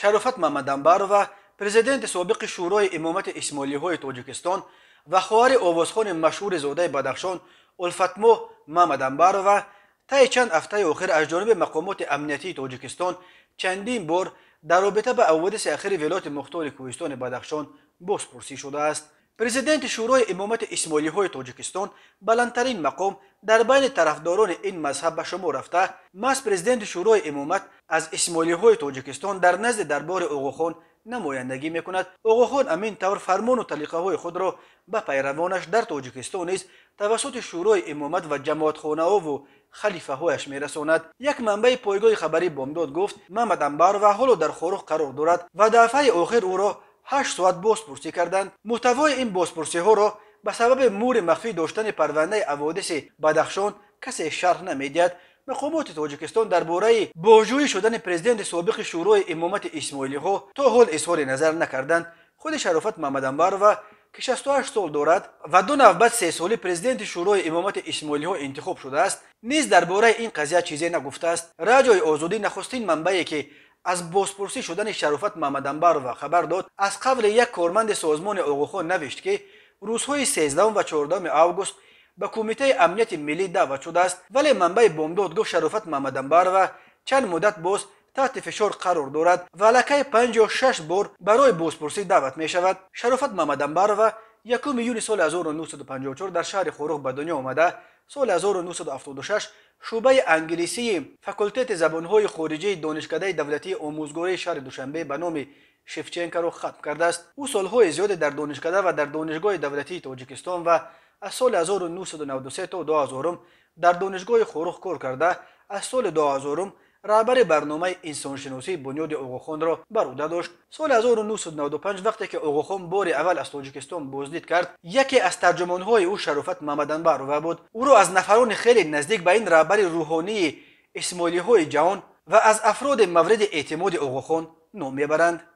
шарофат мамаданбарова, президенти собиқи шӯрои имомати исмоилиҳои тоҷикистон ва хоҳари овозхони машҳури зодаи Бадахшон Улфатмо Мамаданбарова таи чанд ҳафтаи охир аз ҷониби мақомоти амниятии тоҷикистон чандин бор дар робита ба ҳаводиси ахири вилояти мухтори кӯҳистони Бадахшон бозпурсӣ шудааст. президенти шӯрои имомати исмоилиҳои тоҷикистон баландтарин мақом дар байни тарафдорони ин мазҳаб ба шумор рафта, маҳз президенти шӯрои имомат аз исмоилиҳои тоҷикистон дар назди дарбори оғохон намояндагӣ мекунад. оғохон амин тавр фармону талиқаҳои худро ба пайравонаш дар тоҷикистон низ тавассути шӯрои имомат ва ҷамоатхонаҳову халифаҳояш мерасонад. як манбаи пойгоҳи хабари Бомдод гуфт Мамаданбарова ҳоло дар хорӯх қарор дорад ва дафъаи охир ӯро 8 соат бозпурсӣ карданд. муҳтавои ин бозпурсиҳоро ба сабаби мури махфӣ доштани парвандаи ҳаводиси Бадахшон касе шарҳ намедиҳад. мақомоти тоҷикистон дар бораи бозҷӯӣ шудани президенти собиқи шӯрои имомати исмоилиҳо то ҳол изҳори назар накарданд. худи Шарофат Мамаданбарова ки 68 сол дорад ва ду навбат 3 солӣ президенти шӯрои имомати исмоилиҳо интихоб шудааст, низ дар бораи ин қазия чизе нагуфтааст. Радиои Озодӣ нахустин манбае ки аз бозпурсӣ шудани Шарофат Мамаданбарова хабар дод, аз қавли як корманди созмони Оғохон навишт ки рӯзҳои 13 ва 14 август ба Кумитаи амнияти миллӣ даъват шудааст, вале манбаи Бомдод гуфт Шарофат Мамаданбарова чанд муддат боз таҳти фишор қарор дорад ва аллакай 5 ё 6 бор барои бозпурсӣ даъват мешавад. Шарофат Мамаданбарова 1 июни соли 1954 дар шаҳри Хорӯх ба дунё омада, соли 1976 шӯъбаи англисии факултети забонҳои хориҷии донишкадаи давлатии омӯзгории шаҳри Душанбе ба номи Шевченкаро хатм кардааст. ӯ солҳои зиёде дар донишкада ва дар донишгоҳи давлатии Тоҷикистон ва аз соли 1993 то 2000 дар донишгоҳи Хорӯх кор карда, аз соли 2000 раҳбари барномаи инсоншиносии бунёди Оғохонро бар ӯҳда дошт. соли 1995 вақте ки Оғохон бори аввал аз Тоҷикистон боздид кард, яке аз тарҷумонҳои ӯ Шарофат Мамаданбарова буд. ӯро аз нафарони хеле наздик ба ин раҳбари рӯҳонии исмоилиҳои ҷаҳон ва аз афроди мавриди эътимоди Оғохон ном мебаранд.